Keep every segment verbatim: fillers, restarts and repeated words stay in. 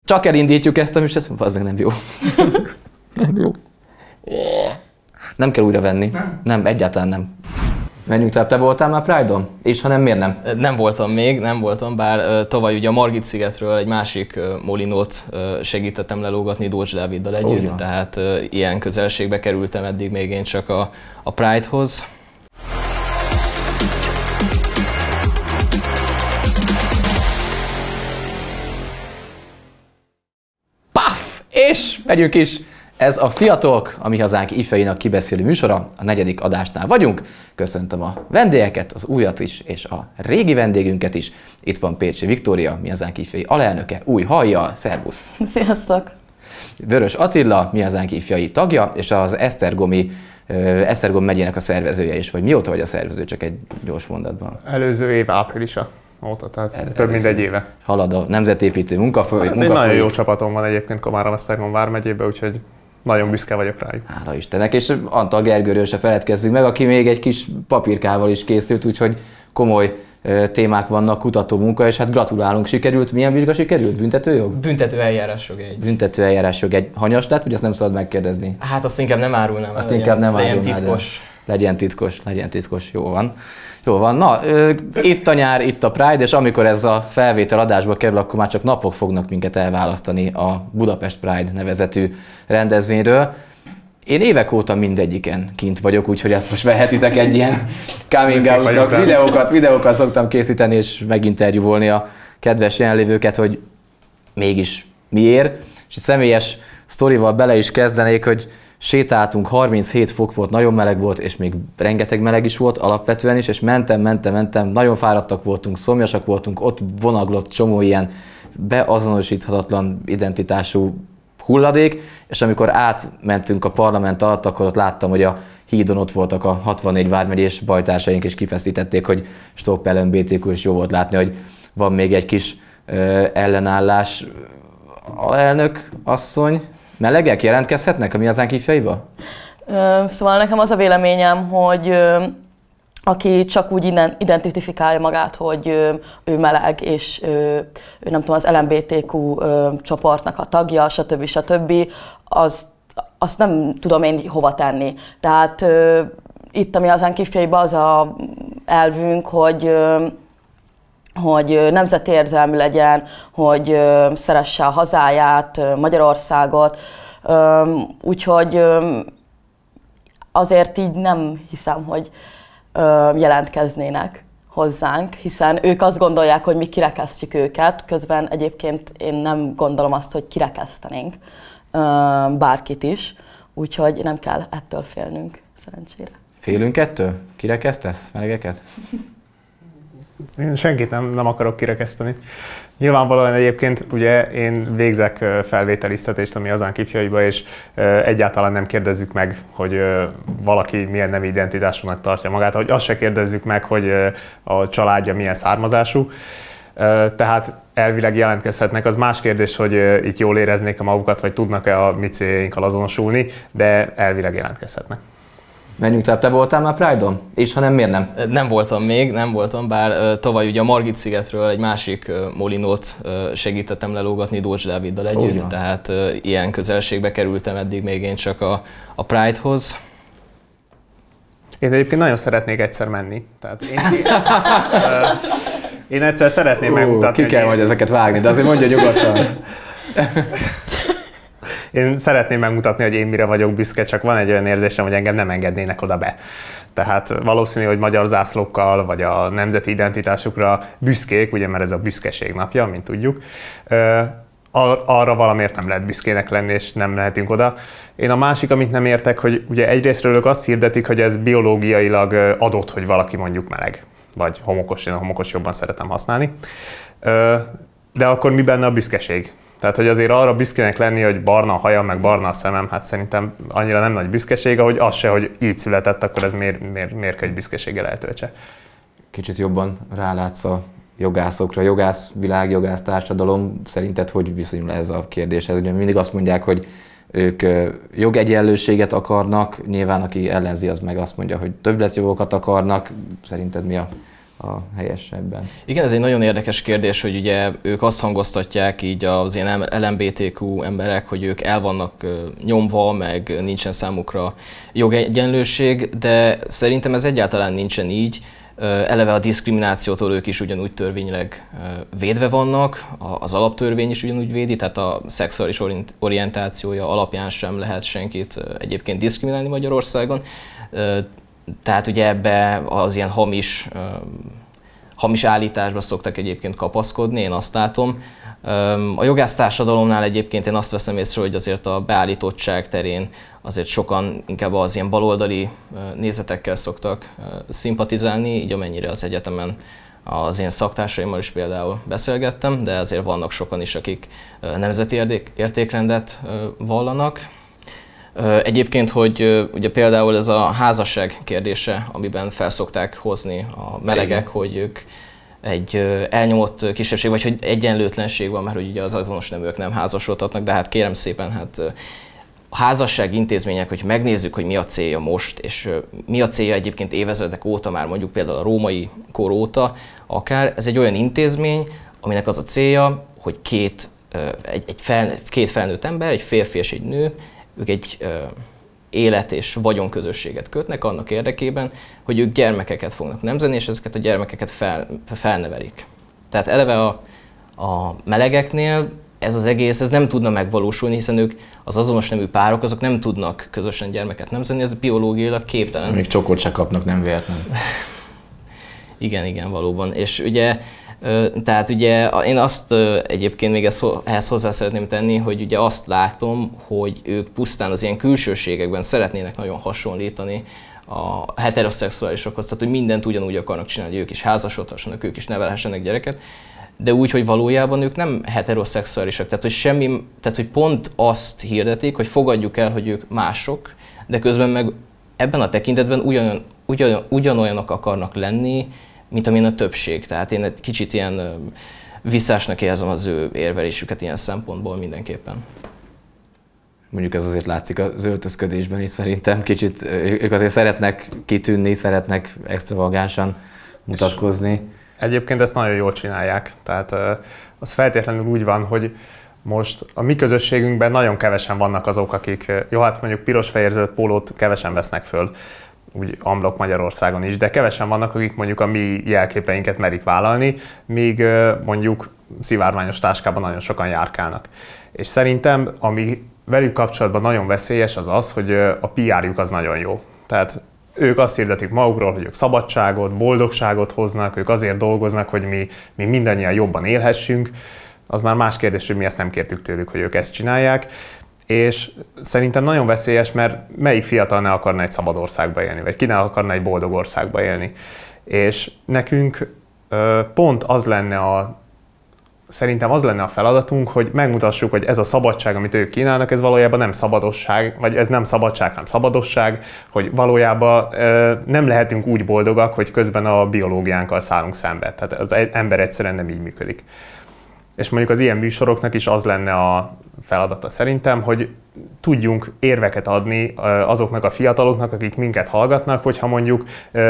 Csak elindítjuk ezt a műsort, az nem jó. Nem jó. Nem kell újra venni. Nem? Nem, egyáltalán nem. Menjünk tovább. Te voltál már Pride-on? És ha nem, miért nem? Nem voltam még, nem voltam, bár tavaly ugye a Margit-szigetről egy másik molinót segítettem lelógatni Dócs Dáviddal együtt, oh, tehát ilyen közelségbe kerültem eddig még én csak a, a Pride-hoz. Paf! És megyünk is! Ez a Fiatalok, a Mi Hazánk ifjainak kibeszélő műsora, a negyedik adásnál vagyunk. Köszöntöm a vendégeket, az újat is, és a régi vendégünket is. Itt van Pécsi Viktória, Mi Hazánk ifjai alelnöke, új hajjal, szervusz! Sziasztok! Vörös Attila, Mi Hazánk ifjai tagja, és az Esztergomi, Esztergom megyének a szervezője is. Vagy mióta vagy a szervező, csak egy gyors mondatban? Előző év áprilisa óta, tehát El, több mint egy éve. Halad a nemzetépítő munkafolyam. Hát egy nagyon jó csapatom van egyébként Komárom-Esztergom vármegyében, úgyhogy nagyon büszke vagyok rájuk. Hála Istennek, és Antal Gergőről se feledkezzünk meg, aki még egy kis papírkával is készült, úgyhogy komoly témák vannak, kutató munka, és hát gratulálunk, sikerült. Milyen vizsga sikerült? Büntetőjog? Büntető eljárásjog egy. Büntető eljárásjog egy. Hanyas lett, ugye azt nem szabad megkérdezni? Hát azt inkább nem árulnám. Azt inkább nem árulnám. Legyen titkos. Legyen titkos, legyen titkos, jó van. Jó van, na, itt a nyár, itt a Pride, és amikor ez a felvétel adásba kerül, akkor már csak napok fognak minket elválasztani a Budapest Pride nevezetű rendezvényről. Én évek óta mindegyiken kint vagyok, úgyhogy ezt most vehetitek egy ilyen coming out-nak. Videókat, videókat szoktam készíteni, és meginterjúvolni a kedves jelenlévőket, hogy mégis miért. És egy személyes sztorival bele is kezdenék, hogy sétáltunk, harminchét fok volt, nagyon meleg volt, és még rengeteg meleg is volt alapvetően is, és mentem, mentem, mentem, nagyon fáradtak voltunk, szomjasak voltunk, ott vonaglott csomó ilyen beazonosíthatatlan identitású hulladék, és amikor átmentünk a parlament alatt, akkor ott láttam, hogy a hídon ott voltak a hatvannégy vármegyés bajtársaink, és kifeszítették, hogy stop el em bé té kú, és jó volt látni, hogy van még egy kis ö, ellenállás. Elnök asszony, melegek jelentkezhetnek a Mi Hazánk ifjaiba? Szóval nekem az a véleményem, hogy aki csak úgy identifikálja magát, hogy ő meleg, és ő nem tudom, az el em bé té kú csoportnak a tagja, stb. stb., az, azt nem tudom én hova tenni. Tehát itt a Mi Hazánk ifjaiba az a elvünk, hogy hogy nemzeti érzelmű legyen, hogy szeresse a hazáját, Magyarországot, úgyhogy azért így nem hiszem, hogy jelentkeznének hozzánk, hiszen ők azt gondolják, hogy mi kirekesztjük őket, közben egyébként én nem gondolom azt, hogy kirekesztenénk bárkit is, úgyhogy nem kell ettől félnünk, szerencsére. Félünk ettől? Kirekesztesz melegeket? Én senkit nem, nem akarok kirekeszteni. Nyilvánvalóan egyébként ugye én végzek felvételiztetést a Mi Hazánk ifjaiba, és egyáltalán nem kérdezzük meg, hogy valaki milyen nemi identitásúnak tartja magát, hogy azt se kérdezzük meg, hogy a családja milyen származású. Tehát elvileg jelentkezhetnek. Az más kérdés, hogy itt jól éreznék a magukat, vagy tudnak-e a mi céljainkkal azonosulni, de elvileg jelentkezhetnek. Menjünk tovább. Te voltál már Pride-on? És ha nem, miért nem? Nem voltam még, nem voltam, bár tavaly ugye a Margit-szigetről egy másik molinót segítettem lelógatni Dócs Dáviddal együtt, oh, tehát ilyen közelségbe kerültem eddig még én csak a, a Pride-hoz. Én egyébként nagyon szeretnék egyszer menni. Tehát én, én egyszer szeretném uh, megmutatni. Ki kell én... majd ezeket vágni, de azért mondja nyugodtan. Én szeretném megmutatni, hogy én mire vagyok büszke, csak van egy olyan érzésem, hogy engem nem engednének oda be. Tehát valószínű, hogy magyar zászlókkal, vagy a nemzeti identitásukra büszkék, ugye, mert ez a büszkeség napja, mint tudjuk, arra valamiért nem lehet büszkének lenni, és nem lehetünk oda. Én a másik, amit nem értek, hogy ugye egyrésztről ők azt hirdetik, hogy ez biológiailag adott, hogy valaki mondjuk meleg, vagy homokos, én a homokos jobban szeretem használni. De akkor mi benne a büszkeség? Tehát, hogy azért arra büszkének lenni, hogy barna a hajam, meg barna a szemem, hát szerintem annyira nem nagy büszkeség, ahogy az se, hogy így született, akkor ez miért, miért, miért egy büszkeséggel eltöltse. Kicsit jobban rálátsz a jogászokra, jogász, világjogász társadalom, szerinted hogy viszonyul ez a kérdéshez? Ugye mindig azt mondják, hogy ők jogegyenlőséget akarnak, nyilván aki ellenzi, az meg azt mondja, hogy többletjogokat akarnak. Szerinted mi a a helyesebben. Igen, ez egy nagyon érdekes kérdés, hogy ugye ők azt hangoztatják így az ilyen el em bé té kú emberek, hogy ők el vannak nyomva, meg nincsen számukra jogegyenlőség, de szerintem ez egyáltalán nincsen így. Eleve a diszkriminációtól ők is ugyanúgy törvényileg védve vannak, az alaptörvény is ugyanúgy védi, tehát a szexuális orientációja alapján sem lehet senkit egyébként diszkriminálni Magyarországon. Tehát ugye ebbe az ilyen hamis, hamis állításba szoktak egyébként kapaszkodni, én azt látom. A jogásztársadalomnál egyébként én azt veszem észre, hogy azért a beállítottság terén azért sokan inkább az ilyen baloldali nézetekkel szoktak szimpatizálni, így amennyire az egyetemen az én szaktársaimmal is például beszélgettem, de azért vannak sokan is, akik nemzeti értékrendet vallanak. Egyébként, hogy ugye például ez a házasság kérdése, amiben felszokták hozni a melegek, hogy ők egy elnyomott kisebbség, vagy hogy egyenlőtlenség van, mert hogy ugye az azonos neműek nem házasodhatnak, de hát kérem szépen, hát a házasság intézmények, hogy megnézzük, hogy mi a célja most, és mi a célja egyébként évezredek óta, már mondjuk például a római kor óta, akár ez egy olyan intézmény, aminek az a célja, hogy két, egy, egy fel, két felnőtt ember, egy férfi és egy nő, ők egy ö, élet- és vagyonközösséget kötnek annak érdekében, hogy ők gyermekeket fognak nemzeni, és ezeket a gyermekeket fel, felnevelik. Tehát eleve a, a melegeknél ez az egész, ez nem tudna megvalósulni, hiszen ők az azonos nemű párok, azok nem tudnak közösen gyermeket nemzeni, ez biológiailag képtelen. Még csokot se kapnak, nem véletlen. Igen, igen, valóban. És ugye tehát ugye én azt egyébként még ehhez hozzá szeretném tenni, hogy ugye azt látom, hogy ők pusztán az ilyen külsőségekben szeretnének nagyon hasonlítani a heteroszexuálisokhoz, tehát hogy mindent ugyanúgy akarnak csinálni, hogy ők is házasodhassanak, ők is nevelhessenek gyereket, de úgy, hogy valójában ők nem heteroszexuálisak, tehát hogy semmi, tehát hogy pont azt hirdetik, hogy fogadjuk el, hogy ők mások, de közben meg ebben a tekintetben ugyan, ugyan, ugyanolyanok akarnak lenni, mint amilyen a többség. Tehát én egy kicsit ilyen visszásnak érzem az ő érvelésüket ilyen szempontból mindenképpen. Mondjuk ez azért látszik az öltözködésben is szerintem. Kicsit ők azért szeretnek kitűnni, szeretnek extravagánsan mutatkozni. Egyébként ezt nagyon jól csinálják. Tehát az feltétlenül úgy van, hogy most a mi közösségünkben nagyon kevesen vannak azok, akik, jó, hát mondjuk piros-fehér-zöld pólót kevesen vesznek föl, úgy amblok Magyarországon is, de kevesen vannak, akik mondjuk a mi jelképeinket merik vállalni, míg mondjuk szivárványos táskában nagyon sokan járkálnak. És szerintem, ami velük kapcsolatban nagyon veszélyes, az az, hogy a pé er-juk az nagyon jó. Tehát ők azt hirdetik magukról, hogy ők szabadságot, boldogságot hoznak, ők azért dolgoznak, hogy mi, mi mindannyian jobban élhessünk. Az már más kérdés, hogy mi ezt nem kértük tőlük, hogy ők ezt csinálják. És szerintem nagyon veszélyes, mert melyik fiatal ne akarna egy szabad országba élni, vagy ki ne akarna egy boldog országba élni. És nekünk pont az lenne a, szerintem az lenne a feladatunk, hogy megmutassuk, hogy ez a szabadság, amit ők kínálnak, ez valójában nem szabadosság, vagy ez nem szabadság, hanem szabadosság, hogy valójában nem lehetünk úgy boldogak, hogy közben a biológiánkkal szállunk szembe. Tehát az ember egyszerűen nem így működik. És mondjuk az ilyen műsoroknak is az lenne a feladata szerintem, hogy tudjunk érveket adni azoknak a fiataloknak, akik minket hallgatnak, hogyha mondjuk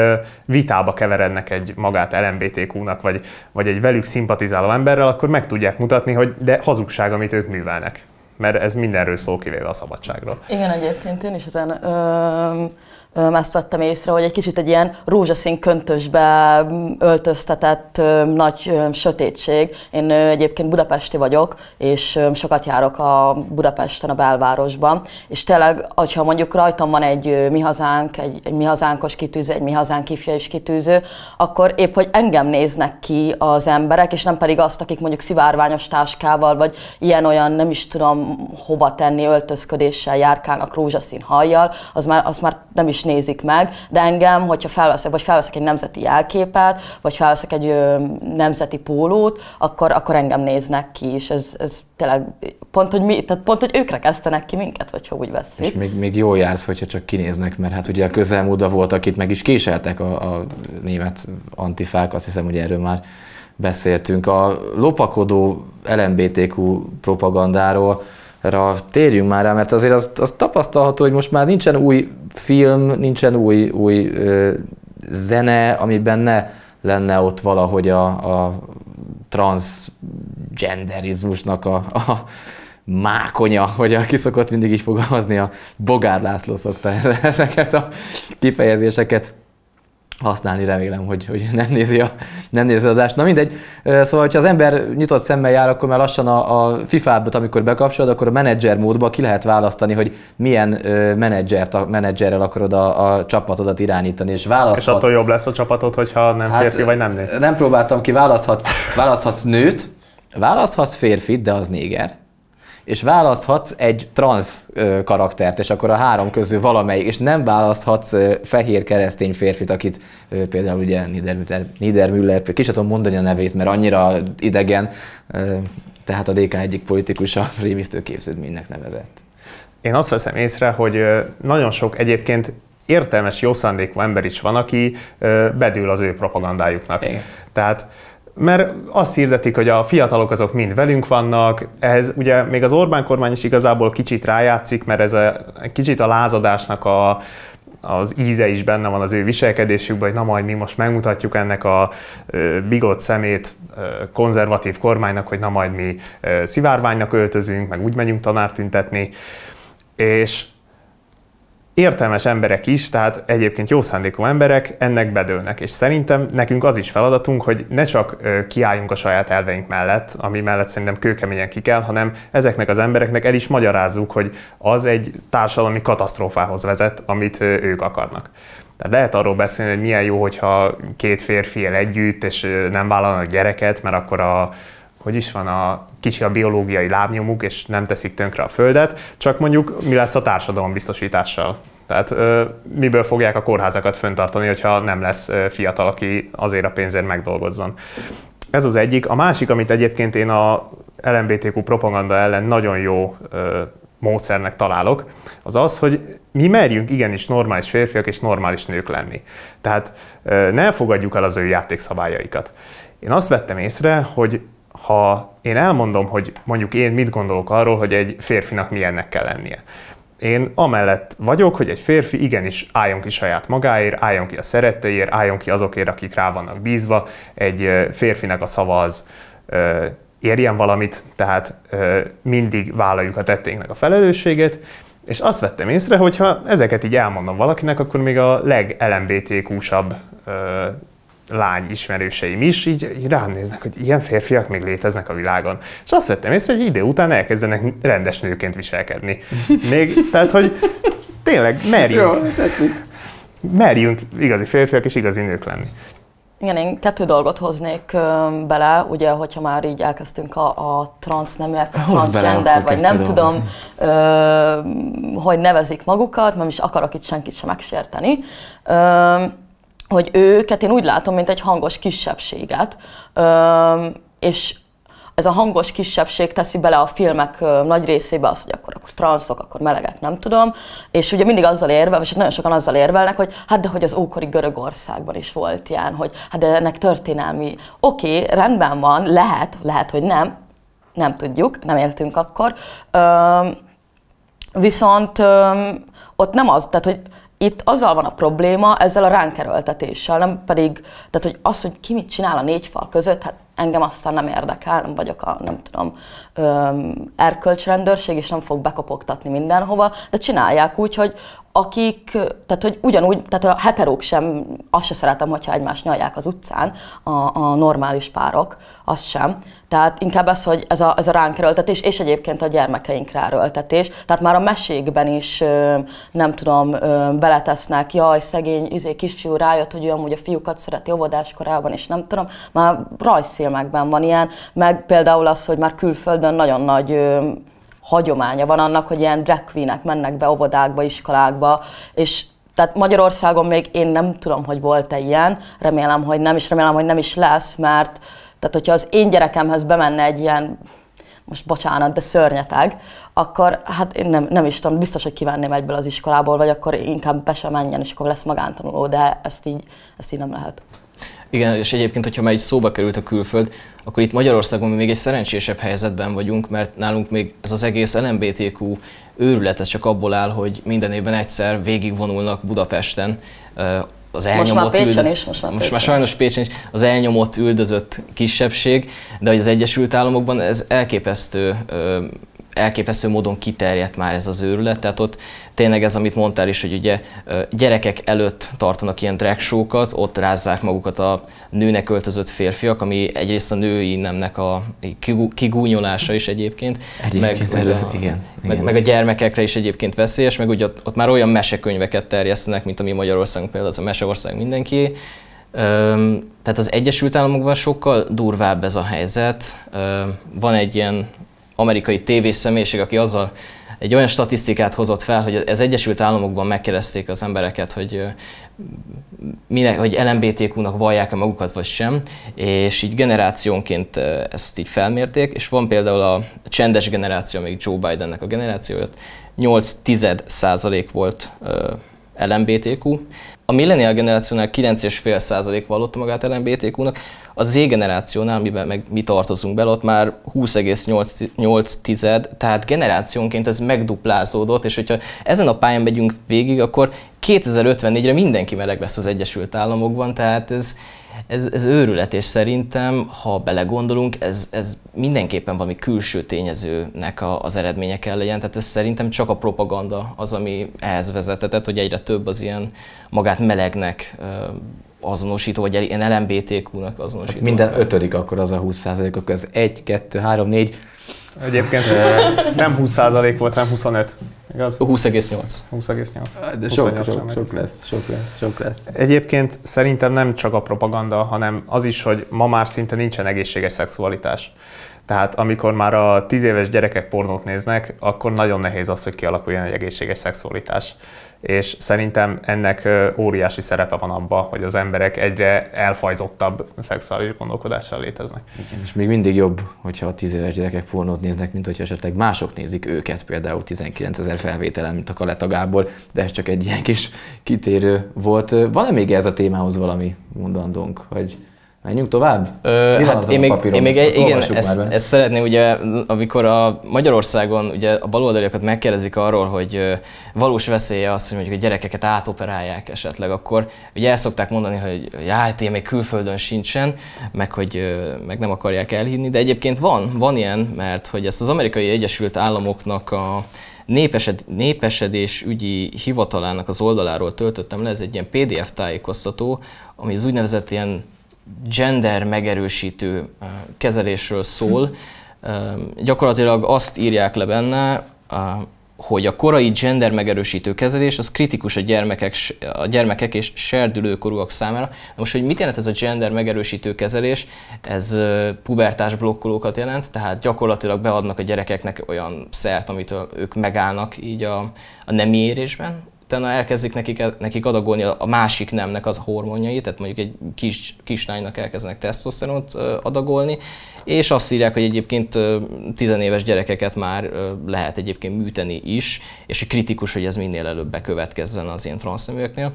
vitába keverednek egy magát el em bé té kúnak, vagy, vagy egy velük szimpatizáló emberrel, akkor meg tudják mutatni, hogy de hazugság, amit ők művelnek. Mert ez mindenről szól, kivéve a szabadságról. Igen, egyébként én is ezen ö, ö, ezt vettem észre, hogy egy kicsit egy ilyen rózsaszín köntösbe öltöztetett ö, nagy ö, sötétség. Én ö, egyébként budapesti vagyok, és ö, sokat járok a Budapesten, a belvárosban, és tényleg, ha mondjuk rajtam van egy ö, Mi Hazánk, egy, egy Mi Hazánkos kitűző, egy Mi Hazánk ifjús kitűző, akkor épp, hogy engem néznek ki az emberek, és nem pedig azt, akik mondjuk szivárványos táskával, vagy ilyen-olyan, nem is tudom hova tenni, öltözködéssel járkálnak rózsaszín hajjal, az már, az már nem is nézik meg, de engem, hogyha felveszek, vagy felveszek egy nemzeti jelképet, vagy felveszek egy ö, nemzeti pólót, akkor, akkor engem néznek ki, és ez, ez tényleg pont, hogy mi, tehát pont, hogy ők rekesztenek ki minket, vagy ha úgy veszik. És még, még jól jársz, hogyha csak kinéznek, mert hát ugye a közelmúltban voltak itt, meg is késeltek a, a német antifák, azt hiszem, hogy erről már beszéltünk. A lopakodó el em bé té kú propagandáról térjünk már rá, mert azért az, az tapasztalható, hogy most már nincsen új film, nincsen új, új ö, zene, amiben ne lenne ott valahogy a, a transgenderizmusnak a, a mákonya, hogy aki szokott mindig is fogalmazni, a Bogár László szokta ezeket a kifejezéseket használni, remélem, hogy, hogy nem nézi a, nem nézi az adást. Na mindegy, szóval, hogyha az ember nyitott szemmel jár, akkor már lassan a, a fifát, amikor bekapcsolod, akkor a menedzser módba ki lehet választani, hogy milyen menedzsert, a menedzserrel akarod a, a csapatodat irányítani, és választhatsz. És attól jobb lesz a csapatod, hogyha nem hát, férfi vagy nem nő? Nem próbáltam ki, választhatsz, választhatsz nőt, választhatsz férfit, de az néger, és választhatsz egy transz karaktert, és akkor a három közül valamelyik, és nem választhatsz fehér keresztény férfit, akit például ugye Niedermüller, Niedermüller ki sem tudom mondani a nevét, mert annyira idegen, tehát a dé ká egyik politikusa rémisztő képződménynek nevezett. Én azt veszem észre, hogy nagyon sok egyébként értelmes, jó szándékú ember is van, aki bedől az ő propagandájuknak. Igen. Tehát mert azt hirdetik, hogy a fiatalok azok mind velünk vannak, ehhez ugye még az Orbán kormány is igazából kicsit rájátszik, mert ez a kicsit a lázadásnak a, az íze is benne van az ő viselkedésükben, hogy na majd mi most megmutatjuk ennek a bigott szemét konzervatív kormánynak, hogy na majd mi szivárványnak öltözünk, meg úgy menjünk tanárt tüntetni, és értelmes emberek is, tehát egyébként jó szándékú emberek ennek bedőlnek, és szerintem nekünk az is feladatunk, hogy ne csak kiálljunk a saját elveink mellett, ami mellett szerintem kőkeményen ki kell, hanem ezeknek az embereknek el is magyarázzuk, hogy az egy társadalmi katasztrófához vezet, amit ők akarnak. Tehát lehet arról beszélni, hogy milyen jó, hogyha két férfi él együtt, és nem vállalnak gyereket, mert akkor a hogy is van, a kicsi a biológiai lábnyomuk, és nem teszik tönkre a földet, csak mondjuk mi lesz a társadalombiztosítással. Tehát ö, miből fogják a kórházakat fenntartani, hogyha nem lesz ö, fiatal, aki azért a pénzért megdolgozzon. Ez az egyik. A másik, amit egyébként én a el em bé té kú propaganda ellen nagyon jó ö, módszernek találok, az az, hogy mi merjünk igenis normális férfiak és normális nők lenni. Tehát ö, ne fogadjuk el az ő játékszabályaikat. Én azt vettem észre, hogy ha én elmondom, hogy mondjuk én mit gondolok arról, hogy egy férfinak milyennek kell lennie. Én amellett vagyok, hogy egy férfi igenis álljon ki saját magáért, álljon ki a szeretteiért, álljon ki azokért, akik rá vannak bízva. Egy férfinak a szava az ö, érjen valamit, tehát ö, mindig vállaljuk a tetteinknek a felelősséget. És azt vettem észre, hogy ha ezeket így elmondom valakinek, akkor még a leg-el em bé té kúsabb lány ismerőseim is így, így rám néznek, hogy ilyen férfiak még léteznek a világon. És azt vettem észre, hogy idő után elkezdenek rendes nőként viselkedni. Még, tehát, hogy tényleg merjünk, jó, merjünk igazi férfiak és igazi nők lenni. Igen, én kettő dolgot hoznék ö, bele, ugye, hogyha már így elkezdtünk a, a transzneműek, a transgender, vagy nem tudom, ö, hogy nevezik magukat, nem is akarok itt senkit sem megsérteni. Ö, hogy őket én úgy látom, mint egy hangos kisebbséget, és ez a hangos kisebbség teszi bele a filmek nagy részébe azt, hogy akkor, akkor transzok, akkor melegek, nem tudom, és ugye mindig azzal érvel, és nagyon sokan azzal érvelnek, hogy hát de hogy az ókori Görögországban is volt ilyen, hogy hát de ennek történelmi, oké, okay, rendben van, lehet, lehet, hogy nem, nem tudjuk, nem éltünk akkor, viszont ott nem az, tehát hogy itt azzal van a probléma, ezzel a ránkerőltetéssel, nem pedig, tehát hogy az, hogy ki mit csinál a négy fal között, hát engem aztán nem érdekel, nem vagyok a, nem tudom, erkölcsrendőrség, és nem fog bekopogtatni mindenhova, de csinálják úgy, hogy akik, tehát hogy ugyanúgy, tehát a heterók sem, azt se szeretem, hogyha egymást nyalják az utcán, a, a normális párok, azt sem. Tehát inkább ez, hogy ez a, ez a ránk erőltetés, és egyébként a gyermekeinkre erőltetés. Tehát már a mesékben is, nem tudom, beletesznek, jaj, szegény izé, kisfiú rájött, hogy ő amúgy a fiúkat szereti óvodás korában, és nem tudom, már rajzfilmekben van ilyen, meg például az, hogy már külföldön nagyon nagy hagyománya van annak, hogy ilyen drag queenek mennek be óvodákba, iskolákba, és tehát Magyarországon még én nem tudom, hogy volt-e ilyen, remélem, hogy nem, és remélem, hogy nem is lesz, mert tehát, hogyha az én gyerekemhez bemenne egy ilyen, most bocsánat, de szörnyeteg, akkor hát én nem, nem is tudom, biztos, hogy kivenném egyből az iskolából, vagy akkor inkább be sem menjen, és akkor lesz magántanuló, de ezt így, ezt így nem lehet. Igen, és egyébként, hogyha már egy szóba került a külföld, akkor itt Magyarországon még egy szerencsésebb helyzetben vagyunk, mert nálunk még ez az egész el em bé té kú őrület, ez csak abból áll, hogy minden évben egyszer végigvonulnak Budapesten az elnyomott, most már Pécsen üldö... is, most már, most már sajnos Pécsen is az elnyomott, üldözött kisebbség, de hogy az Egyesült Államokban ez elképesztő, elképesztő módon kiterjedt már ez az őrület, tehát ott tényleg ez, amit mondtál is, hogy ugye gyerekek előtt tartanak ilyen drag show-kat, ott rázzák magukat a nőnek öltözött férfiak, ami egyrészt a női nemnek a kigúnyolása is egyébként, egyébként meg, előtt, meg, a, igen, meg, igen. meg a gyermekekre is egyébként veszélyes, meg ugye ott, ott már olyan mesekönyveket terjesztenek, mint a mi Magyarországunk például, az a Meseország mindenkié. Tehát az Egyesült Államokban sokkal durvább ez a helyzet. Van egy ilyen amerikai tévés személyiség, aki azzal egy olyan statisztikát hozott fel, hogy az Egyesült Államokban megkérdezték az embereket, hogy, minek, hogy el em bé té kú-nak vallják-e magukat vagy sem, és így generációnként ezt így felmérték, és van például a csendes generáció, még Joe Bidennek a generációja, nyolc tized százalék volt el em bé té kú. A millennial generációnál kilenc egész öt százalék vallotta magát el em bé té kú-nak, a Z generációnál, miben meg mi tartozunk bele, ott már húsz egész nyolc tized, tehát generációnként ez megduplázódott, és hogyha ezen a pályán megyünk végig, akkor kétezer-ötvennégyre mindenki meleg lesz az Egyesült Államokban, tehát ez, ez, ez őrület, és szerintem, ha belegondolunk, ez, ez mindenképpen valami külső tényezőnek a, az eredménye kell legyen, tehát ez szerintem csak a propaganda az, ami ehhez vezetett, hogy egyre több az ilyen magát melegnek azonosító, vagy ilyen el em bé té kú-nak azonosító. Minden ötödik akkor az a húsz százalék, akkor az egy, kettő, három, négy. Egyébként nem húsz százalék volt, hanem huszonöt, igaz? húsz egész nyolc. húsz egész nyolc. De sok, sok, sok lesz, sok lesz, sok lesz. Egyébként szerintem nem csak a propaganda, hanem az is, hogy ma már szinte nincsen egészséges szexualitás. Tehát amikor már a tíz éves gyerekek pornót néznek, akkor nagyon nehéz az, hogy kialakuljon egy egészséges szexualitás. És szerintem ennek óriási szerepe van abban, hogy az emberek egyre elfajzottabb szexuális gondolkodással léteznek. Igen, és még mindig jobb, hogyha a tíz éves gyerekek pornót néznek, mint hogyha esetleg mások nézik őket, például tizenkilencezer felvételen, mint a Kaleta Gábor, de ez csak egy ilyen kis kitérő volt. Van-e még ez a témához valami mondandónk, hogy menjünk tovább? Ö, hát én még, én még egy, igen, ezt, ezt szeretném, ugye, amikor a Magyarországon ugye a baloldaliakat megkérdezik arról, hogy valós veszélye az, hogy mondjuk a gyerekeket átoperálják esetleg, akkor ugye el szokták mondani, hogy hát ilyen még külföldön sincsen, meg hogy meg nem akarják elhinni, de egyébként van, van ilyen, mert hogy ezt az Amerikai Egyesült Államoknak a Népesed, népesedés ügyi hivatalának az oldaláról töltöttem le, ez egy ilyen pé dé ef tájékoztató, ami az úgynevezett ilyen gender megerősítő kezelésről szól. Gyakorlatilag azt írják le benne, hogy a korai gender megerősítő kezelés az kritikus a gyermekek, a gyermekek és serdülőkorúak számára. Most, hogy mit jelent ez a gender megerősítő kezelés? Ez pubertás blokkolókat jelent, tehát gyakorlatilag beadnak a gyerekeknek olyan szert, amit ők megállnak így a, a nemi érésben. Utána elkezdik nekik, nekik adagolni a másik nemnek az hormonjait, tehát mondjuk egy kis, kislánynak elkezdenek tesztoszteront adagolni, és azt írják, hogy egyébként tizenéves gyerekeket már lehet egyébként műteni is, és hogy kritikus, hogy ez minél előbb bekövetkezzen az ilyen transzneműeknél.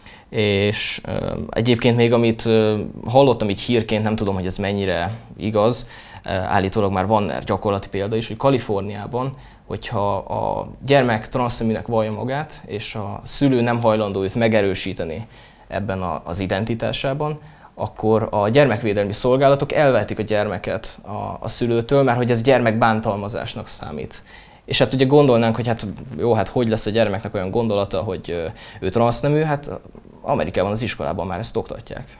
És egyébként még amit hallottam így hírként, nem tudom, hogy ez mennyire igaz, állítólag már van gyakorlati példa is, hogy Kaliforniában, hogyha a gyermek transzneműnek vallja magát, és a szülő nem hajlandó őt megerősíteni ebben a, az identitásában, akkor a gyermekvédelmi szolgálatok elvehetik a gyermeket a, a szülőtől, mert hogy ez gyermekbántalmazásnak számít. És hát ugye gondolnánk, hogy hát jó, hát hogy lesz a gyermeknek olyan gondolata, hogy ő transznemű, hát Amerikában az iskolában már ezt oktatják.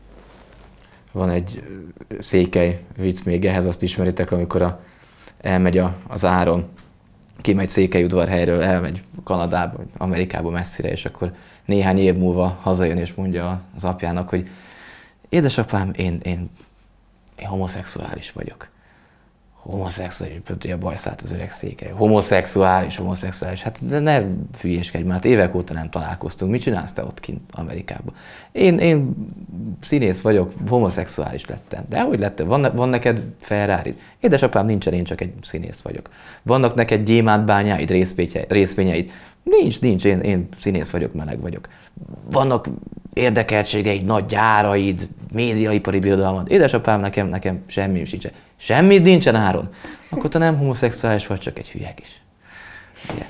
Van egy székely vicc még ehhez, azt ismeritek, amikor a, elmegy a, az áron, kimegy Székelyudvarhelyről, elmegy Kanadába, vagy Amerikába messzire, és akkor néhány év múlva hazajön és mondja az apjának, hogy édesapám, én, én, én homoszexuális vagyok. Homoszexuális, pötri a bajszát az öreg Székely. Homoszexuális, homoszexuális. Hát de ne hülyéskedj már, évek óta nem találkoztunk. Mit csinálsz te ott kint Amerikában? Én, én színész vagyok, homoszexuális lettem. De hogy lettem? Van, van neked Ferrari? Édesapám nincsen, én csak egy színész vagyok. Vannak neked gyémántbányáid, részvényeid? Nincs, nincs, én, én színész vagyok, meleg vagyok. Vannak érdekeltségeid, nagy gyáraid, médiaipari birodalmad? Édesapám, nekem, nekem semmi sincsen. Semmit nincsen áron. Akkor te nem homoszexuális vagy, csak egy hülye is. Igen.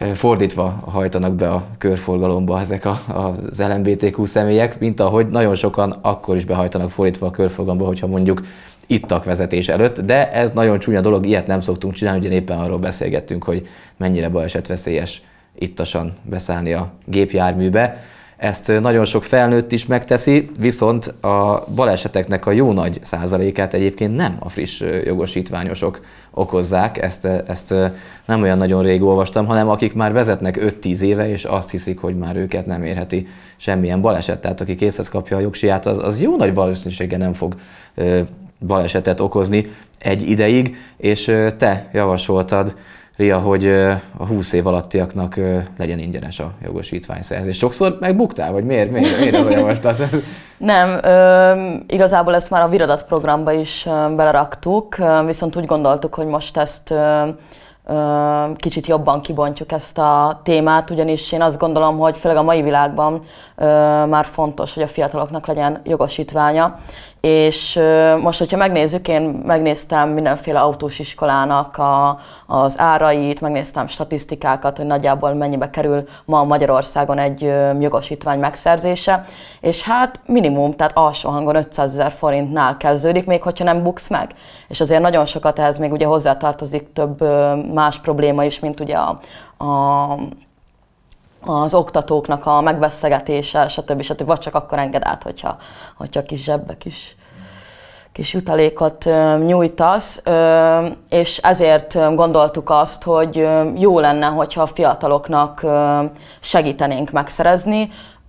fordítva hajtanak be a körforgalomba ezek a, az el em bé té kú személyek, mint ahogy nagyon sokan akkor is behajtanak fordítva a körforgalomba, hogyha mondjuk ittak vezetés előtt, de ez nagyon csúnya dolog, ilyet nem szoktunk csinálni, ugye éppen arról beszélgettünk, hogy mennyire balesetveszélyes ittasan beszállni a gépjárműbe. Ezt nagyon sok felnőtt is megteszi, viszont a baleseteknek a jó nagy százalékát egyébként nem a friss jogosítványosok okozzák, ezt, ezt nem olyan nagyon rég olvastam, hanem akik már vezetnek öt-tíz éve, és azt hiszik, hogy már őket nem érheti semmilyen baleset. Tehát aki készhez kapja a jogsiját, az, az jó nagy valószínűséggel nem fog balesetet okozni egy ideig, és te javasoltad, Ria, hogy a húsz év alattiaknak legyen ingyenes a jogosítványszerzés. Sokszor megbuktál, vagy miért? Miért, miért ez a javaslat? Nem, ö, igazából ezt már a Viradat programba is ö, beleraktuk, ö, viszont úgy gondoltuk, hogy most ezt ö, ö, kicsit jobban kibontjuk ezt a témát, ugyanis én azt gondolom, hogy főleg a mai világban ö, már fontos, hogy a fiataloknak legyen jogosítványa. És most, hogyha megnézzük, én megnéztem mindenféle autós iskolának a, az árait, megnéztem statisztikákat, hogy nagyjából mennyibe kerül ma Magyarországon egy jogosítvány megszerzése, és hát minimum, tehát alsó hangon ötszázezer forintnál kezdődik, még hogyha nem buksz meg. És azért nagyon sokat ehhez még ugye hozzátartozik több más probléma is, mint ugye a, a az oktatóknak a megvesztegetése, stb. stb. Vagy csak akkor enged át, hogyha, hogyha kis zsebbe kis, kis jutalékot nyújtasz. És ezért gondoltuk azt, hogy jó lenne, hogyha a fiataloknak segítenénk megszerezni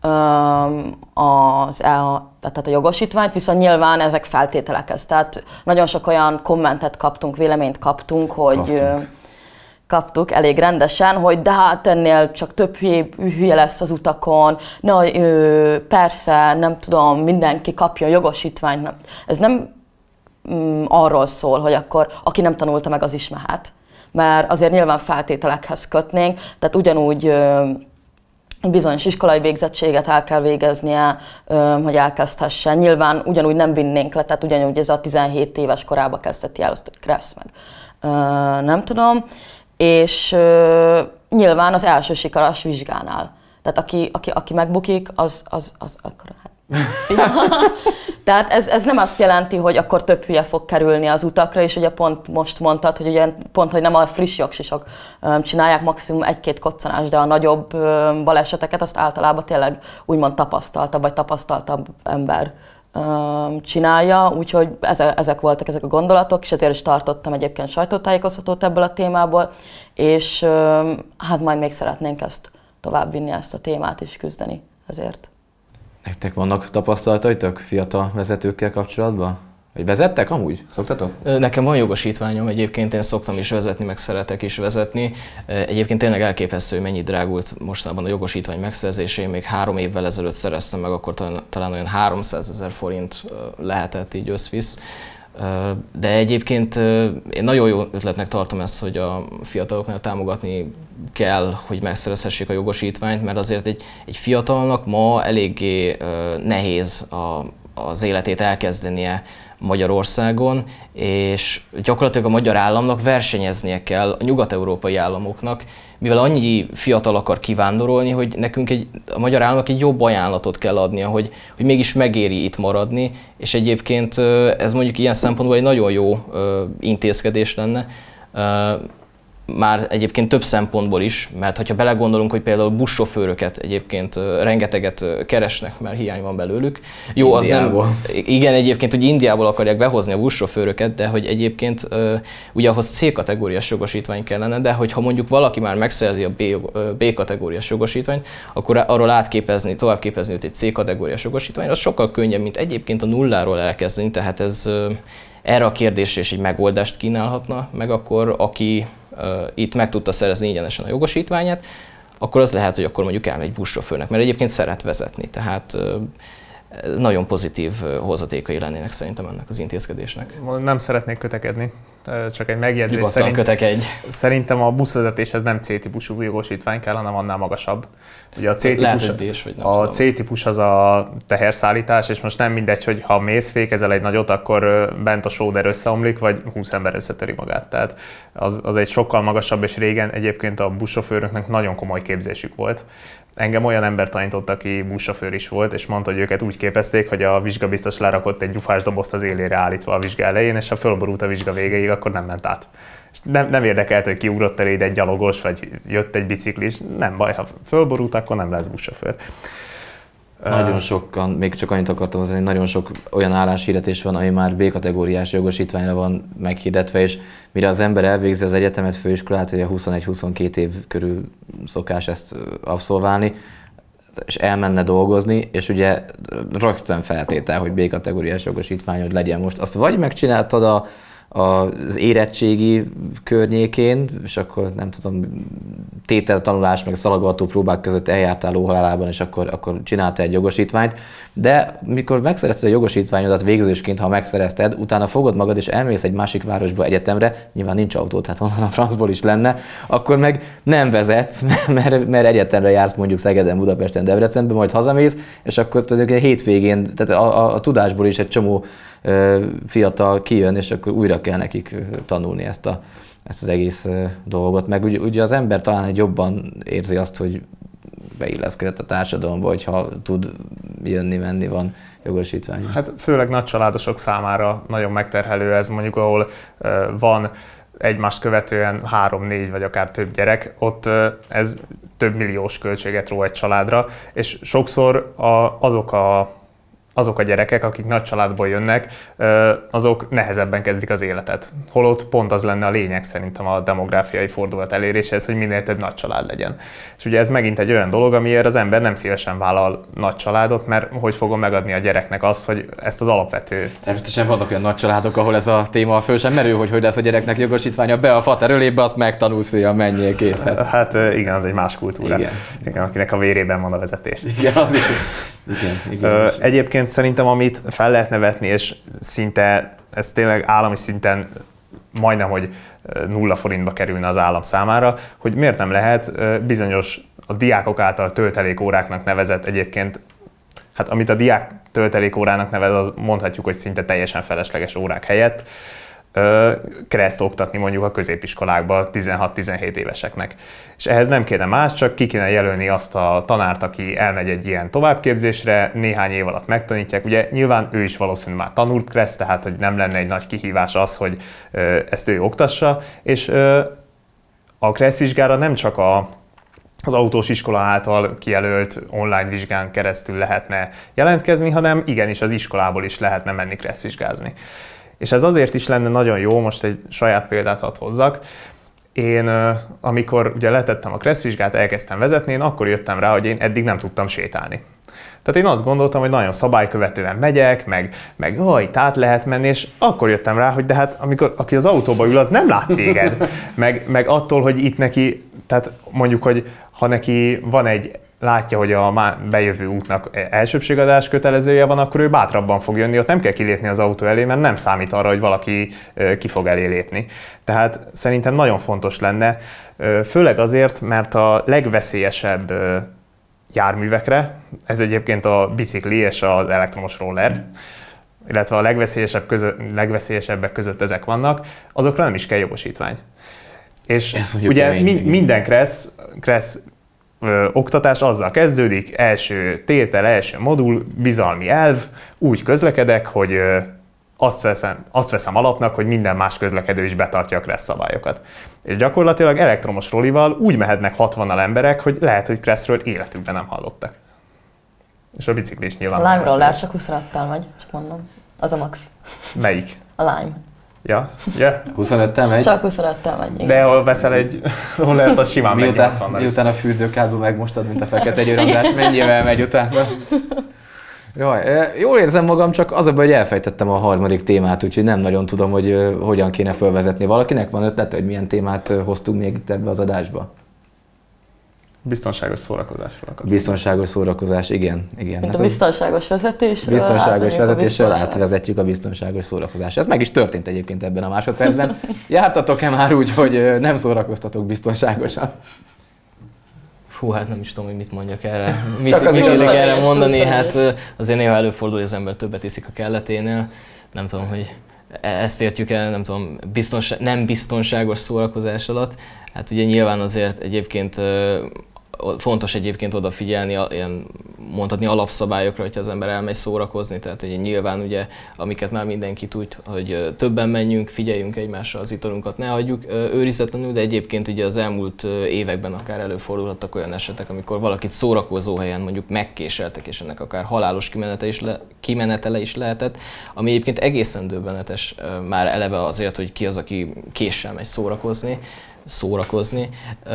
az, tehát a jogosítványt, viszont nyilván ezek feltételekhez. Tehát nagyon sok olyan kommentet kaptunk, véleményt kaptunk, hogy kaptunk. kaptuk elég rendesen, hogy de hát ennél csak több hülye, hülye lesz az utakon, na ö, persze, nem tudom, mindenki kapja jogosítványt. Ez nem mm, arról szól, hogy akkor aki nem tanulta meg, az is mehet. Mert azért nyilván feltételekhez kötnénk, tehát ugyanúgy ö, bizonyos iskolai végzettséget el kell végeznie, ö, hogy elkezdhessen. Nyilván ugyanúgy nem vinnénk le, tehát ugyanúgy ez a tizenhét éves korába kezdheti el, azt, hogy kressz meg. Ö, nem tudom. És uh, nyilván az első sikaras vizsgánál. Tehát aki, aki, aki megbukik, az, az, az akkor hát... Tehát ez, ez nem azt jelenti, hogy akkor több hülye fog kerülni az utakra, és ugye pont most mondtad, hogy ugye pont, hogy nem a friss jogsisok um, csinálják, maximum egy-két koccanás, de a nagyobb um, baleseteket azt általában tényleg úgymond tapasztaltabb, vagy tapasztaltabb ember csinálja, úgyhogy ezek voltak ezek a gondolatok, és ezért is tartottam egyébként sajtótájékoztatót ebből a témából, és hát majd még szeretnénk ezt továbbvinni, ezt a témát is küzdeni ezért. Nektek vannak tapasztalataitok fiatal vezetőkkel kapcsolatban? Vagy vezettek amúgy? Szoktatok? Nekem van jogosítványom, egyébként én szoktam is vezetni, meg szeretek is vezetni. Egyébként tényleg elképesztő, hogy mennyit drágult mostanában a jogosítvány megszerzése. Én még három évvel ezelőtt szereztem meg, akkor talán, talán olyan háromszázezer forint lehetett így összvisz. De egyébként én nagyon jó ötletnek tartom ezt, hogy a fiataloknál támogatni kell, hogy megszerezhessék a jogosítványt, mert azért egy, egy fiatalnak ma eléggé nehéz a, az életét elkezdenie Magyarországon, és gyakorlatilag a magyar államnak versenyeznie kell a nyugat-európai államoknak, mivel annyi fiatal akar kivándorolni, hogy nekünk egy, a magyar államnak egy jobb ajánlatot kell adnia, hogy, hogy mégis megéri itt maradni, és egyébként ez mondjuk ilyen szempontból egy nagyon jó intézkedés lenne. Már egyébként több szempontból is, mert ha belegondolunk, hogy például buszsofőröket egyébként rengeteget keresnek, mert hiány van belőlük. Jó, az nem, igen, egyébként, hogy Indiából akarják behozni a buszsofőröket, de hogy egyébként ugye ahhoz C-kategóriás jogosítvány kellene, de hogyha mondjuk valaki már megszerzi a B-kategóriás jogosítványt, akkor arról átképezni, továbbképezni őt egy C-kategóriás jogosítvány, az sokkal könnyebb, mint egyébként a nulláról elkezdeni, tehát ez erre a kérdésre is egy megoldást kínálhatna, meg akkor aki uh, itt meg tudta szerezni ingyenesen a jogosítványát, akkor az lehet, hogy akkor mondjuk elmegy buszsofőrnek, mert egyébként szeret vezetni, tehát uh, nagyon pozitív uh, hozatékai lennének szerintem ennek az intézkedésnek. Nem szeretnék kötekedni, csak egy megjegyzés. Nyugodtan szerint, kötek egy. Szerintem a buszvezetéshez nem C-típusú jogosítvány kell, hanem annál magasabb. Ugye a C-típus, a C-típus az a teherszállítás, és most nem mindegy, hogy ha mész, fékezel egy nagyot, akkor bent a sóder összeomlik, vagy húsz ember összetöri magát. Tehát az, az egy sokkal magasabb, és régen egyébként a buszsofőröknek nagyon komoly képzésük volt. Engem olyan ember tanított, aki buszsofőr is volt, és mondta, hogy őket úgy képezték, hogy a vizsgabiztos lerakott egy gyufás dobozt az élére állítva a vizsga elején, és ha fölborult a vizsga végéig, akkor nem ment át. És nem, nem érdekelt, hogy kiugrott eléd egy gyalogos, vagy jött egy biciklis, nem baj, ha fölborult, akkor nem lesz buszsofőr. Nagyon sokan, még csak annyit akartam mondani, nagyon sok olyan álláshirdetés van, ami már B-kategóriás jogosítványra van meghirdetve, és mire az ember elvégzi az egyetemet, főiskolát, ugye huszonegy-huszonkét év körül szokás ezt abszolválni, és elmenne dolgozni, és ugye rögtön feltétel, hogy B-kategóriás jogosítványod legyen most. Azt vagy megcsináltad a az érettségi környékén, és akkor nem tudom, tételtanulás meg szalagató próbák között eljártál lóhalálában, és akkor, akkor csináltál egy jogosítványt. De mikor megszerezted a jogosítványodat végzősként, ha megszerezted, utána fogod magad és elmész egy másik városba egyetemre, nyilván nincs autó, tehát onnan a francból is lenne, akkor meg nem vezetsz, mert, mert egyetemre jársz mondjuk Szegeden, Budapesten, Debrecenben, majd hazamész, és akkor tulajdonképpen hétvégén, tehát a, a, a tudásból is egy csomó fiatal kijön, és akkor újra kell nekik tanulni ezt, a, ezt az egész dolgot. Meg ugye, ugye az ember talán egy jobban érzi azt, hogy beilleszkedett a társadalomba, hogyha tud jönni-menni, van jogosítvány. Hát főleg nagycsaládosok számára nagyon megterhelő ez, mondjuk ahol van egymást követően három-négy vagy akár több gyerek, ott ez több milliós költséget ró egy családra, és sokszor a, azok a azok a gyerekek, akik nagy családból jönnek, azok nehezebben kezdik az életet. Holott pont az lenne a lényeg szerintem a demográfiai fordulat eléréséhez, hogy minél több nagy család legyen. És ugye ez megint egy olyan dolog, amiért az ember nem szívesen vállal nagy családot, mert hogy fogom megadni a gyereknek azt, hogy ezt az alapvető... Természetesen vannak olyan nagy családok, ahol ez a téma föl sem merül, hogy hogy lesz a gyereknek jogosítványa, be a fater ölébe, azt megtanulsz, hogy a menjél készhez. Hát igen, az egy más kultúra. Igen. Igen, akinek a vérében van a vezetés. Igen, az is. Igen, igen. Egyébként szerintem, amit fel lehetne vetni, és szinte, ez tényleg állami szinten majdnem, hogy nulla forintba kerülne az állam számára, hogy miért nem lehet bizonyos a diákok által töltelékóráknak nevezett egyébként, hát amit a diák töltelékórának nevez, az mondhatjuk, hogy szinte teljesen felesleges órák helyett, kereszt oktatni mondjuk a középiskolákba tizenhat-tizenhét éveseknek. És ehhez nem kéne más, csak ki kéne jelölni azt a tanárt, aki elmegy egy ilyen továbbképzésre, néhány év alatt megtanítják. Ugye nyilván ő is valószínűleg már tanult kereszt, tehát hogy nem lenne egy nagy kihívás az, hogy ezt ő oktassa, és a keresztvizsgára nem csak a az autós iskola által kijelölt online vizsgán keresztül lehetne jelentkezni, hanem igenis az iskolából is lehetne menni keresztvizsgázni. És ez azért is lenne nagyon jó, most egy saját példát hadd hozzak. Én, amikor ugye letettem a keresztvizsgát, elkezdtem vezetni, én akkor jöttem rá, hogy én eddig nem tudtam sétálni. Tehát én azt gondoltam, hogy nagyon szabálykövetően megyek, meg, meg ó, itt át lehet menni, és akkor jöttem rá, hogy de hát amikor aki az autóba ül, az nem lát téged. Meg, meg attól, hogy itt neki, tehát mondjuk, hogy ha neki van egy, látja, hogy a bejövő útnak elsőbbségadás kötelezője van, akkor ő bátrabban fog jönni, ott nem kell kilépni az autó elé, mert nem számít arra, hogy valaki ki fog elé lépni. Tehát szerintem nagyon fontos lenne, főleg azért, mert a legveszélyesebb járművekre, ez egyébként a bicikli és az elektromos roller, illetve a legveszélyesebb között, legveszélyesebbek között ezek vannak, azokra nem is kell jogosítvány. És ugye mi, minden kressz, kressz ö, oktatás azzal kezdődik, első tétel, első modul, bizalmi elv, úgy közlekedek, hogy ö, azt, veszem, azt veszem alapnak, hogy minden más közlekedő is betartja a kressz szabályokat. És gyakorlatilag elektromos rolival úgy mehetnek hatvannal emberek, hogy lehet, hogy kresszről életükben nem hallottak. És a bicikli is nyilván. A Lime roller csak huszonöttel megy, csak mondom. Az a max. Melyik? A Lime. Ja, yeah. huszonöttel megy? Csak huszonöttel megy. Igen. De ha veszel egy rollert, az simán megy miután, nyolcvannal. Miután a fürdőkádból megmostad, mint a Fekete Győr András, mennyivel megy utána? Jaj, jól érzem magam, csak az a baj, hogy elfejtettem a harmadik témát, úgyhogy nem nagyon tudom, hogy hogyan kéne felvezetni. Valakinek van ötlete, hogy milyen témát hoztunk még itt ebbe az adásba? Biztonságos szórakozásról akarok. Biztonságos szórakozás, igen. igen. Mint hát a biztonságos vezetésről. Biztonságos vezetésről átvezetjük a biztonságos szórakozásra. Ez meg is történt egyébként ebben a másodpercben. Jártatok-e már úgy, hogy nem szórakoztatok biztonságosan? Hú, hát nem is tudom, hogy mit mondjak erre. Mit, mit tudok erre mondani? Hát azért néha előfordul, hogy az ember többet iszik a kelleténél. Nem tudom, hogy ezt értjük el, nem tudom, biztonság, nem biztonságos szórakozás alatt. Hát ugye nyilván azért egyébként fontos egyébként odafigyelni, ilyen mondhatni alapszabályokra, hogyha az ember elmegy szórakozni, tehát ugye nyilván ugye, amiket már mindenki tud, hogy többen menjünk, figyeljünk egymásra, az italunkat ne hagyjuk őrizetlenül, de egyébként ugye az elmúlt években akár előfordulhattak olyan esetek, amikor valakit szórakozó helyen mondjuk megkéseltek, és ennek akár halálos kimenete is le, kimenetele is lehetett, ami egyébként egészen döbbenetes már eleve azért, hogy ki az, aki késsel megy szórakozni, szórakozni.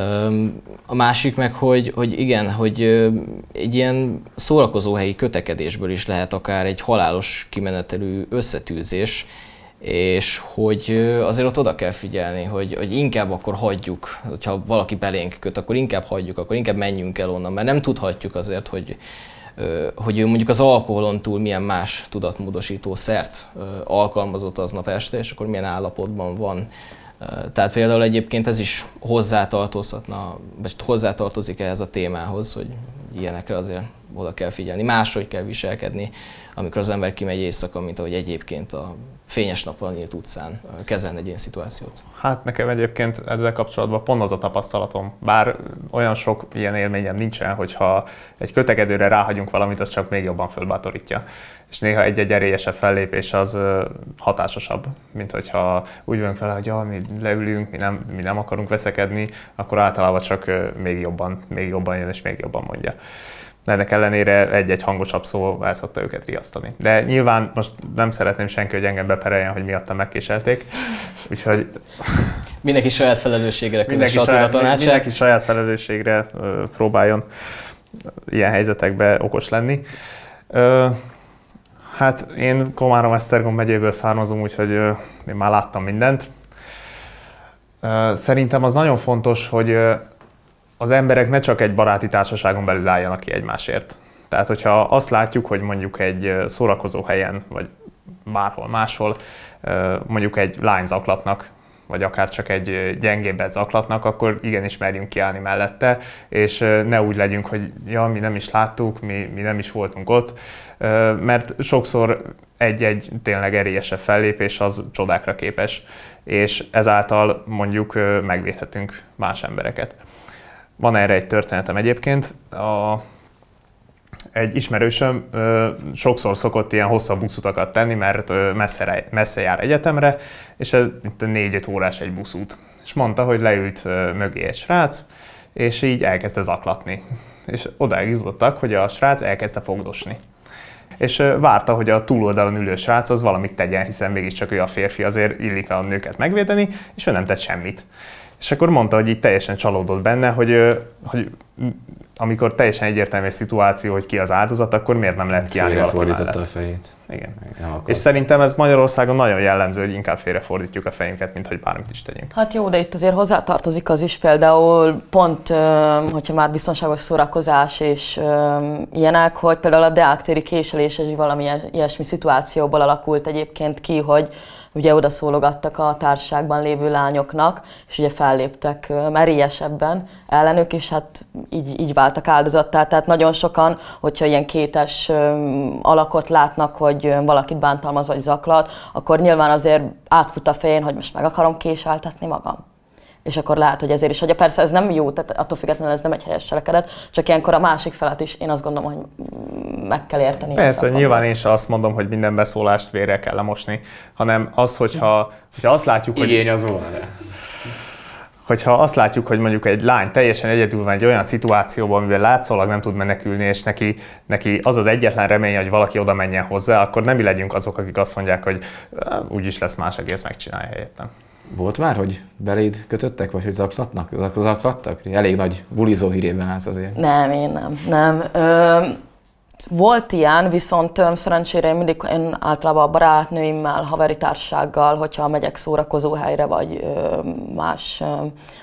A másik meg, hogy, hogy igen, hogy egy ilyen szórakozóhelyi kötekedésből is lehet akár egy halálos kimenetelű összetűzés, és hogy azért ott oda kell figyelni, hogy, hogy inkább akkor hagyjuk, hogyha valaki belénk köt, akkor inkább hagyjuk, akkor inkább menjünk el onnan, mert nem tudhatjuk azért, hogy hogy ő mondjuk az alkoholon túl milyen más tudatmódosító szert alkalmazott aznap este, és akkor milyen állapotban van. Tehát például egyébként ez is hozzátartozhatna, vagy hozzátartozik ehhez a témához, hogy ilyenekre azért oda kell figyelni. Máshogy kell viselkedni, amikor az ember kimegy éjszaka, mint ahogy egyébként a fényes nappal nyílt utcán kezelni egy ilyen szituációt. Hát nekem egyébként ezzel kapcsolatban pont az a tapasztalatom, bár olyan sok ilyen élményem nincsen, hogyha egy kötegedőre ráhagyunk valamit, az csak még jobban fölbátorítja. És néha egy-egy erélyesebb fellépés az hatásosabb, mint hogyha úgy vagyunk vele, hogy ja, mi leülünk, mi nem, mi nem akarunk veszekedni, akkor általában csak még jobban, még jobban jön és még jobban mondja. De ennek ellenére egy-egy hangosabb szó el szokta őket riasztani. De nyilván most nem szeretném senki, hogy engem bepereljen, hogy miattam megkéselték. Úgyhogy... Mindenki saját felelősségre kövesse Attila tanácsát. Mindenki saját felelősségre próbáljon ilyen helyzetekben okos lenni. Hát én Komárom-Esztergom megyéből származom, úgyhogy én már láttam mindent. Szerintem az nagyon fontos, hogy az emberek ne csak egy baráti társaságon belül álljanak ki egymásért. Tehát, hogyha azt látjuk, hogy mondjuk egy szórakozó helyen, vagy bárhol máshol, mondjuk egy lány zaklatnak, vagy akár csak egy gyengébbet zaklatnak, akkor igenis merjünk kiállni mellette, és ne úgy legyünk, hogy ja, mi nem is láttuk, mi, mi nem is voltunk ott, mert sokszor egy-egy tényleg erélyesebb fellépés az csodákra képes, és ezáltal mondjuk megvédhetünk más embereket. Van erre egy történetem egyébként. A, egy ismerősöm ö, sokszor szokott ilyen hosszabb buszutakat tenni, mert ö, messze, messze jár egyetemre, és ez négy-öt órás egy buszút. És mondta, hogy leült ö, mögé egy srác, és így elkezdte zaklatni. És odáig jutottak, hogy a srác elkezdte fogdosni. És ö, várta, hogy a túloldalon ülő srác az valamit tegyen, hiszen mégiscsak ő a férfi, azért illik a nőket megvédeni, és ő nem tett semmit. És akkor mondta, hogy így teljesen csalódott benne, hogy, hogy amikor teljesen egyértelmű egy szituáció, hogy ki az áldozat, akkor miért nem lehet kiállni valaki mellett. Félrefordította a fejét. Igen. És szerintem ez Magyarországon nagyon jellemző, hogy inkább félrefordítjuk a fejünket, mint hogy bármit is tegyünk. Hát jó, de itt azért hozzátartozik az is például pont, hogyha már biztonságos szórakozás és ilyenek, hogy például a deáktéri késelés egy valamilyen ilyesmi szituációból alakult egyébként ki, hogy ugye oda szólogattak a társaságban lévő lányoknak, és ugye felléptek merélyesebben ellenük, és hát így, így váltak áldozattá. Tehát nagyon sokan, hogyha ilyen kétes alakot látnak, hogy valakit bántalmaz vagy zaklat, akkor nyilván azért átfut a fején, hogy most meg akarom késeltetni magam. És akkor lehet, hogy ezért is, hogy persze ez nem jó, tehát attól függetlenül ez nem egy helyes cselekedet, csak ilyenkor a másik felet is én azt gondolom, hogy meg kell érteni. Persze, nyilván én sem azt mondom, hogy minden beszólást vérrel kell lemosni, hanem az, hogyha, hogyha azt látjuk, hogy... Igény az óra. Hogyha azt látjuk, hogy mondjuk egy lány teljesen egyedül van egy olyan szituációban, amivel látszólag nem tud menekülni, és neki, neki az az egyetlen remény, hogy valaki oda menjen hozzá, akkor nem mi legyünk azok, akik azt mondják, hogy úgyis lesz más, aki ezt megcsinálja helyettem. Volt már, hogy beléd kötöttek, vagy hogy zaklatnak? Zaklattak? Elég nagy bulizó hírében állsz azért. Nem, én nem. nem. Ö, volt ilyen, viszont ö, szerencsére én mindig én általában a barátnőimmel, haveri társasággal, hogyha megyek szórakozó helyre, vagy ö, más ö,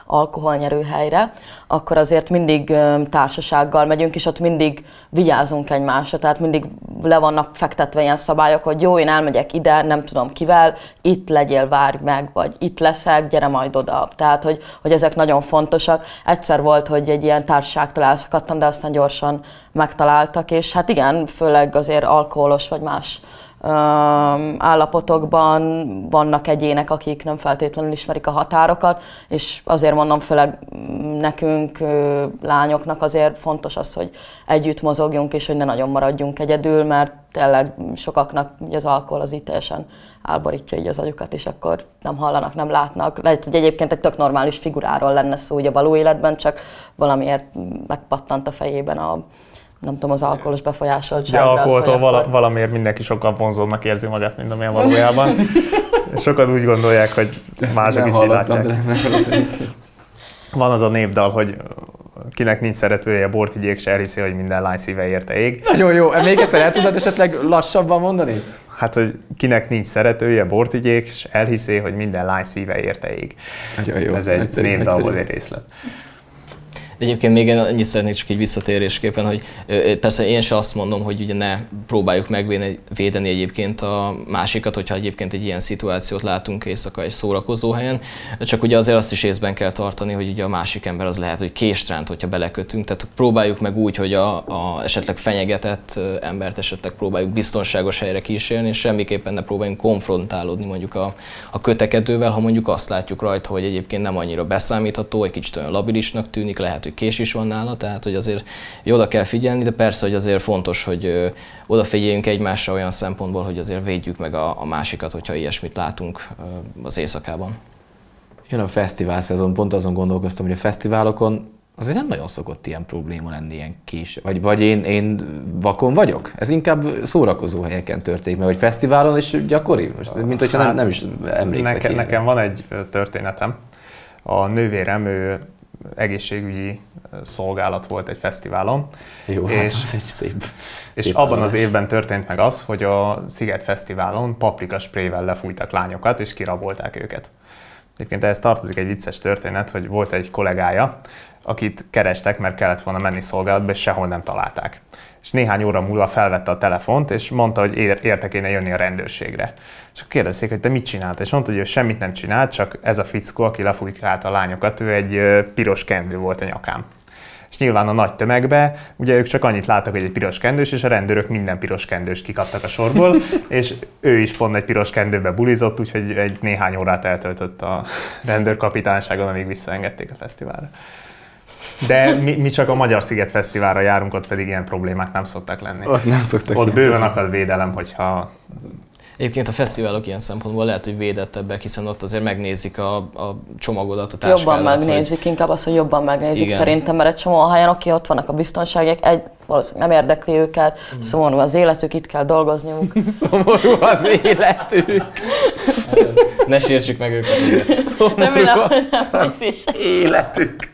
alkoholnyerő helyre, akkor azért mindig társasággal megyünk, és ott mindig vigyázunk egymásra, tehát mindig le vannak fektetve ilyen szabályok, hogy jó, én elmegyek ide, nem tudom kivel, itt legyél, várj meg, vagy itt leszek, gyere majd oda. Tehát, hogy, hogy ezek nagyon fontosak. Egyszer volt, hogy egy ilyen társaságtól elszakadtam, de aztán gyorsan megtaláltak, és hát igen, főleg azért alkoholos vagy más állapotokban vannak egyének, akik nem feltétlenül ismerik a határokat, és azért mondom, főleg nekünk, lányoknak azért fontos az, hogy együtt mozogjunk, és hogy ne nagyon maradjunk egyedül, mert tényleg sokaknak az alkohol az így teljesen elborítja így az agyukat, és akkor nem hallanak, nem látnak. Lehet, hogy egyébként egy tök normális figuráról lenne szó ugye a való életben, csak valamiért megpattant a fejében a nem tudom, az alkoholos befolyásoltságra. De alkoholtól vala, akkor... valamiért mindenki sokkal vonzóbbnak érzi magát, mint amilyen valójában. Sokan úgy gondolják, hogy mások is így látják. Van az a népdal, hogy kinek nincs szeretője, bort igyék, se elhiszi, hogy minden lány szíve érte ég. Nagyon jó. Még egyszer el tudod esetleg lassabban mondani? Hát, hogy kinek nincs szeretője, bort igyék, és elhiszi, hogy minden lány szíve érte ég. Nagyon jó. Ez egy egyszerű, népdalból egy részlet. Egyébként még én annyit szeretnék csak egy visszatérésképpen, hogy persze én se azt mondom, hogy ugye ne próbáljuk megvédeni védeni egyébként a másikat, hogyha egyébként egy ilyen szituációt látunk éjszaka egy szórakozó helyen, csak ugye azért azt is észben kell tartani, hogy ugye a másik ember az lehet, hogy kést ránt, hogyha belekötünk, tehát próbáljuk meg úgy, hogy a, a esetleg fenyegetett embert esetleg próbáljuk biztonságos helyre kísérni, és semmiképpen ne próbáljunk konfrontálódni mondjuk a, a kötekedővel, ha mondjuk azt látjuk rajta, hogy egyébként nem annyira beszámítható, egy kicsit olyan labilisnak tűnik, lehet, hogy kés is van nála, tehát hogy azért oda kell figyelni, de persze, hogy azért fontos, hogy odafigyeljünk egymásra olyan szempontból, hogy azért védjük meg a, a másikat, hogyha ilyesmit látunk az éjszakában. Jön a fesztivál szezon, pont azon gondolkoztam, hogy a fesztiválokon azért nem nagyon szokott ilyen probléma lenni, ilyen kés. Vagy, vagy én, én vakon vagyok? Ez inkább szórakozó helyeken történik, mert hogy fesztiválon is gyakori, most, mint hogyha hát, nem, nem is emlékszek. Nekem, nekem van egy történetem. A nővérem, ő egészségügyi szolgálat volt egy fesztiválon. Jó, és, hát az egy szép, és szép abban talán. Az évben történt meg az, hogy a Sziget Fesztiválon paprika sprével lefújtak lányokat, és kirabolták őket. Egyébként ehhez tartozik egy vicces történet, hogy volt egy kollégája, akit kerestek, mert kellett volna menni szolgálatba, és sehol nem találták. És néhány óra múlva felvette a telefont, és mondta, hogy érte kéne jönni a rendőrségre. És akkor kérdezték, hogy te mit csinált? És mondta, hogy ő semmit nem csinált, csak ez a fickó, aki lefújkálta a lányokat, ő egy piros kendő volt a nyakán. És nyilván a nagy tömegbe, ugye ők csak annyit láttak, hogy egy piros kendős, és a rendőrök minden piros kendőst kikaptak a sorból, és ő is pont egy piros kendőbe bulizott, úgyhogy egy néhány órát eltöltött a rendőrkapitányságon, amíg visszaengedték a fesztiválra. De mi, mi csak a Magyar Sziget Fesztiválra járunk, ott pedig ilyen problémák nem szoktak lenni. Ott nem szoktak. Ott bőven akad védelem, hogyha... Egyébként a fesztiválok ilyen szempontból lehet, hogy védettebbek, hiszen ott azért megnézik a, a csomagodat, a táskádat. Jobban megnézik, hogy... inkább az, hogy jobban megnézik igen. Szerintem, mert egy csomó helyen, oké, ott vannak a biztonságok, egy valószínűleg nem érdekli őket, mm. szomorú az életük, itt kell dolgozniuk. Szomorú az életük. Ne sértsük meg őket azért. Remélem, hogy nem az is. Életük.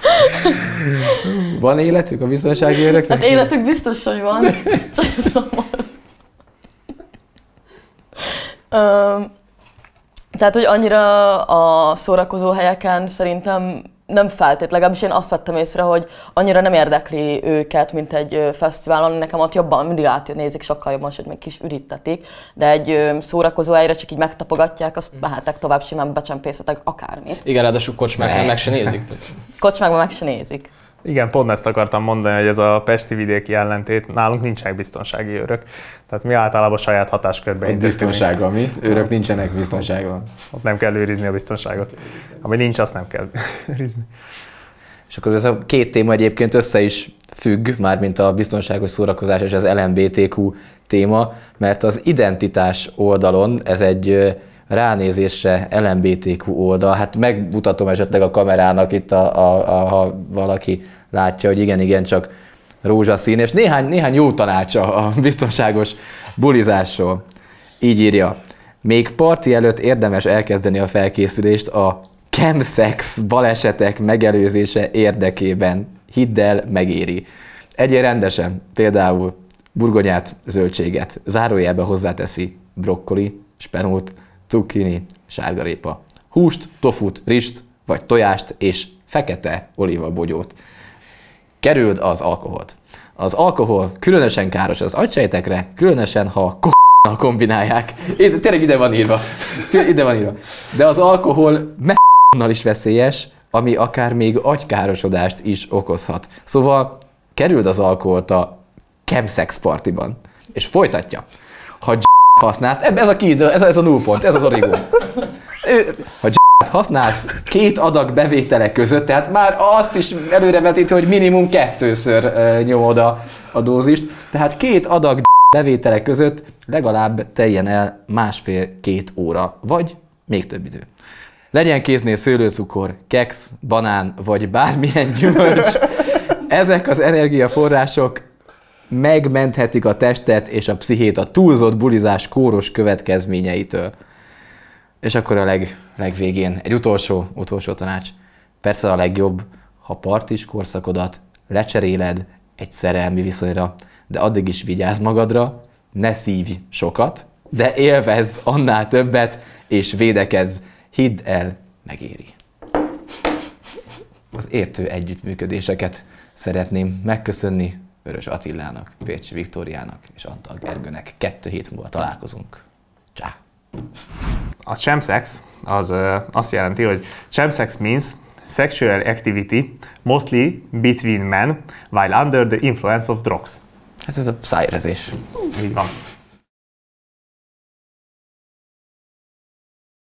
Van életük a biztonsági őröknek? Hát életük biztos, hogy van. Csak szomorú. Um, tehát, hogy annyira a szórakozó helyeken szerintem nem feltét, legalábbis én azt vettem észre, hogy annyira nem érdekli őket, mint egy fesztiválon. Nekem ott jobban mindig átnézik, sokkal jobban, hogy meg kis ürítetik, de egy szórakozó helyre csak így megtapogatják, azt mehetek tovább, simán becsempészhetek akármit. Igen, ráadásul kocsmáknál meg se nézik. Kocsmákban meg se nézik. Igen, pont ezt akartam mondani, hogy ez a pesti vidéki ellentét, nálunk nincsenek biztonsági őrök. Tehát mi általában saját hatáskörben intézkedünk. Biztonságban mi? Őrök nincsenek biztonságban. Ott nem kell őrizni a biztonságot. Ami nincs, azt nem kell őrizni. És akkor ez a két téma egyébként össze is függ, mármint a biztonságos szórakozás és az el em bé té kú téma, mert az identitás oldalon ez egy ránézésre el em bé té kú oldal, hát megmutatom esetleg a kamerának itt, a, a, a, ha valaki látja, hogy igen, igen, csak rózsaszín, és néhány, néhány jó tanácsa a biztonságos bulizásról. Így írja, még parti előtt érdemes elkezdeni a felkészülést a chemsex balesetek megelőzése érdekében. Hidd el, megéri. Egyél rendesen, például burgonyát, zöldséget, zárójelbe hozzáteszi brokkoli, spenót, cukkini, sárgarépa, húst, tofut, rist, vagy tojást és fekete olívabogyót. Kerüld az alkoholt. Az alkohol különösen káros az agysejtekre, különösen ha k***nal kombinálják. Tényleg ide van írva. Ide van írva. De az alkohol m***nal is veszélyes, ami akár még agykárosodást is okozhat. Szóval kerüld az alkoholt a chemsex partiban. És folytatja. Ha használsz, ez a kiidő, ez a, ez a nullpont, ez az origó. Ha használsz két adag bevételek között, tehát már azt is előrevetíti, hogy minimum kettőször uh, nyomod a, a dózist, tehát két adag bevételek között legalább teljen el másfél-két óra, vagy még több idő. Legyen kéznél szőlőcukor, keksz, banán, vagy bármilyen gyümölcs, ezek az energiaforrások megmenthetik a testet és a pszichét a túlzott bulizás kóros következményeitől. És akkor a leg, legvégén egy utolsó, utolsó tanács. Persze a legjobb, ha partis korszakodat lecseréled egy szerelmi viszonyra, de addig is vigyázz magadra, ne szívj sokat, de élvezz annál többet, és védekezz. Hidd el, megéri. Az értő együttműködéseket szeretném megköszönni Vörös Attilának, Pécsi Viktóriának és Antal Gergőnek. Kettő hét múlva találkozunk. Csá! A chemsex az uh, azt jelenti, hogy chemsex means sexual activity mostly between men while under the influence of drugs. Hát ez a szájrezés. Így van.